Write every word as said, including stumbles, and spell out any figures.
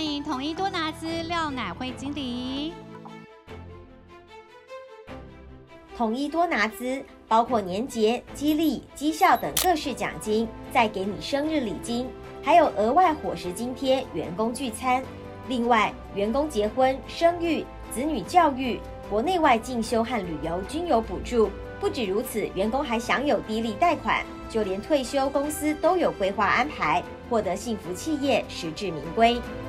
欢迎统一多拿滋廖乃慧经理。 统一多拿滋包括年节、激励、绩效等各式奖金，再给你生日礼金，还有额外伙食津贴、员工聚餐。另外，员工结婚、生育、子女教育、国内外进修和旅游均有补助。不止如此，员工还享有低利贷款，就连退休公司都有规划安排，获得幸福企业实至名归。